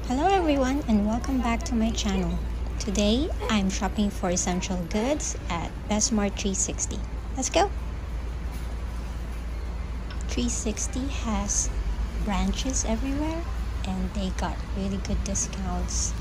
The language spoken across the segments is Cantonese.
Hello everyone and welcome back to my channel. Today I'm shopping for essential goods at Bestmart 360. Let's go! 360 has branches everywhere and they got really good discounts.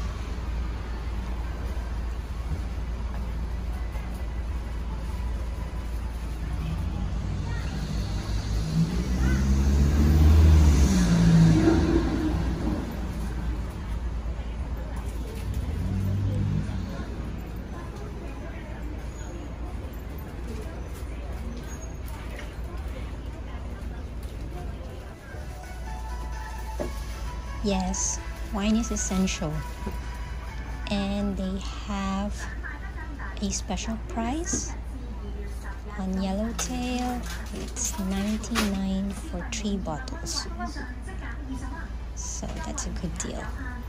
Yes, wine is essential, and they have a special price on Yellowtail. It's $99 for 3 bottles, so that's a good deal.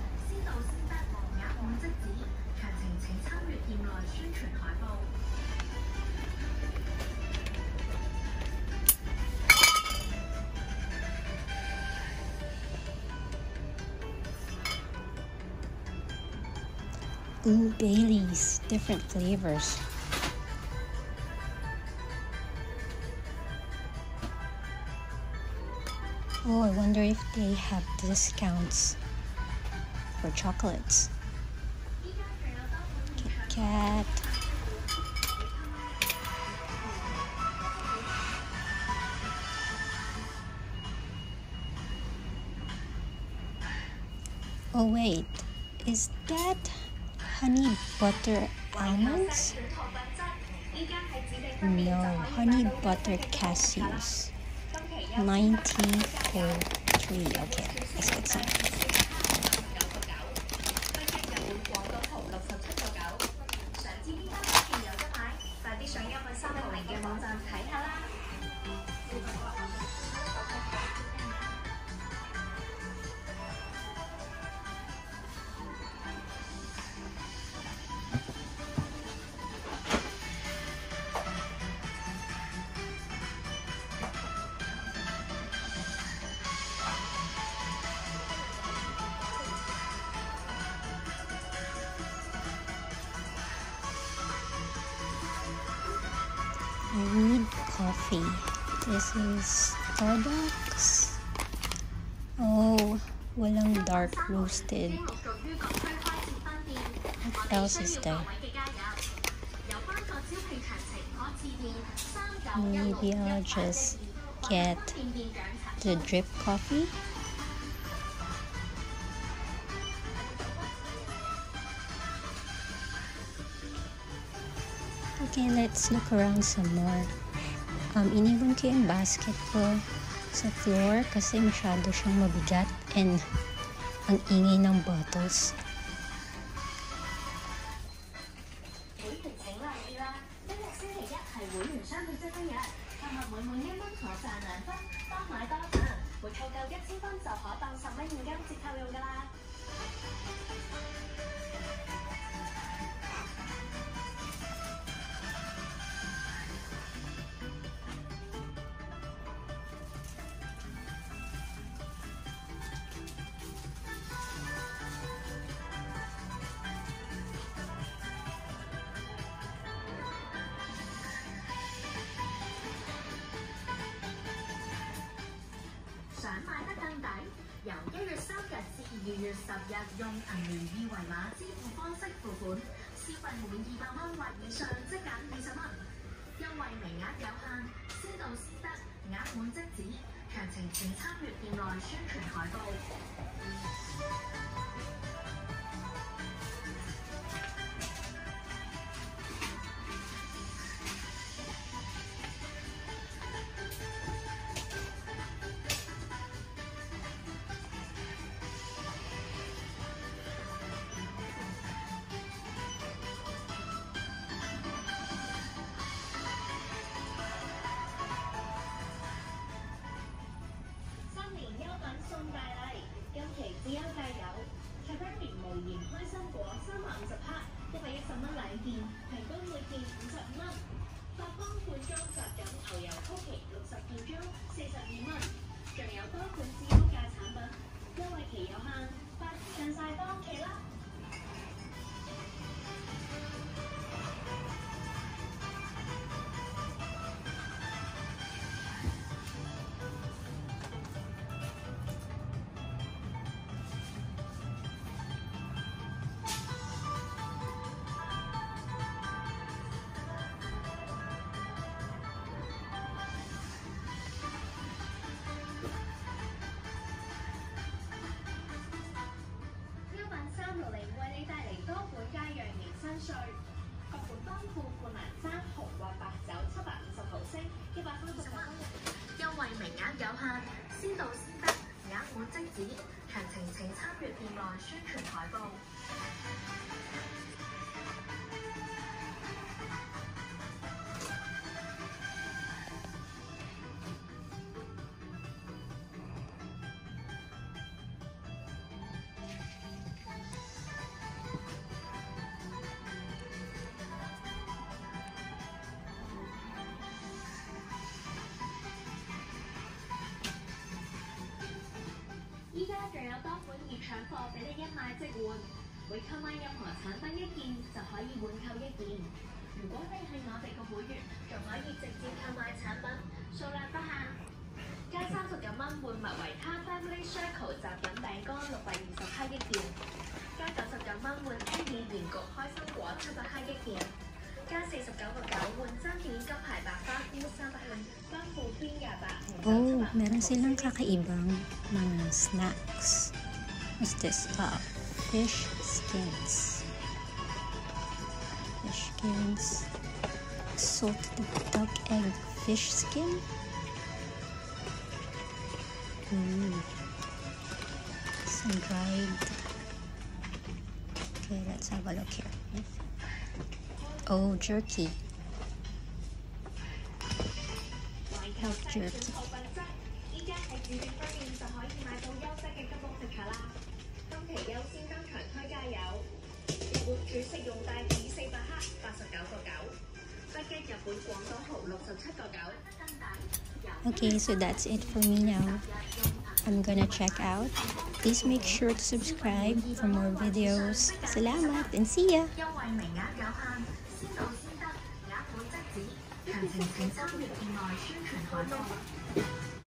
Ooh, Baileys, different flavors. Oh, I wonder if they have discounts for chocolates. Kit Kat. Oh wait, is that honey butter almonds? No, honey butter cashews. 90 for 3. Okay, let's get some. I need coffee. This is Starbucks. Oh, walang dark roasted. What else is there? Maybe I'll just get the drip coffee. Okay, let's look around some more. Iniwan ko yung basket ko sa floor kasi masyado siyang mabigat and ang ingay ng bottles. 由1月3日至2月10日，用銀聯二維碼支付方式付款，消費滿200蚊或以上即減20蚊。優惠名額有限，先到先得，額滿即止。詳情請參閱店內宣傳海報。只優價有 Cadbury 無鹽開心果350克，110蚊兩件，平均每件55蚊。發光罐裝雜飲牛油曲奇60件裝42蚊，仲有多款至優價產品，優惠期有限，快啲上晒！ 款即止，詳情請參閱店內宣傳海報。依家仲有多款熱搶貨俾你一買即換，每購買任何產品1件就可以換購1件。如果你係我哋嘅會員，仲可以直接購買產品，數量不限。加39蚊換麥維他 Family Circle 雜品餅乾620克1件，加99蚊換天耳鹽焗開心果700克1件，加49.9換真片金牌白花菇300克，幫附添28 Oh, meron silang kakaibang mga snacks. What's this? Fish skins. Fish skins. Salted duck egg fish skin. Some dried. Okay, let's have a look here. Oh, jerky. Health jerky. 依家喺指定方面就可以買到優質嘅吉卜力卡啦。今期優先登場推介有日本主食用帶子400克89.9，北極日本廣島蠔67.9。 Okay, so that's it for me now. I'm gonna check out. Please make sure to subscribe for more videos. Salamat and see ya! 優惠名額有限，先到先得，額滿即止。詳情請參閱店內宣傳海報。